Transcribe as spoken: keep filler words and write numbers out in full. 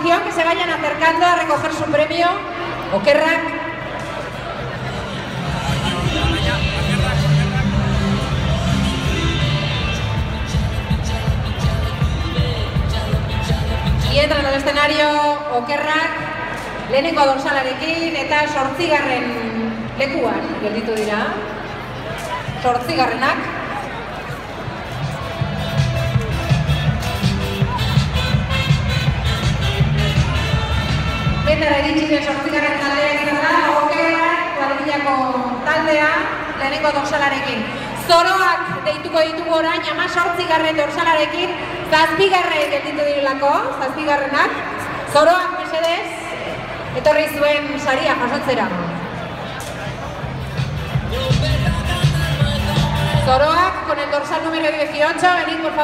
afición que se vayan acercando a recoger su premio. Okerrak. Y entran al escenario Okerrak, lehenengo dorsalarekin eta zortzigarren lekuan gelditu dira. Zortzigarrenak. Betara iritsi den zortzigarren taldea izan da, Okerrak kuadrillako taldea lehenengo dorsalarekin. Zoroak deituko ditugu orain, ama zortzigarren dorsalarekin, zazpigarren gelditu direlako, zazpigarrenak. Zoroak mesedez, etorri zuen saria jasotzera. Zoroak con el dorsal número dieciocho, venid por favor.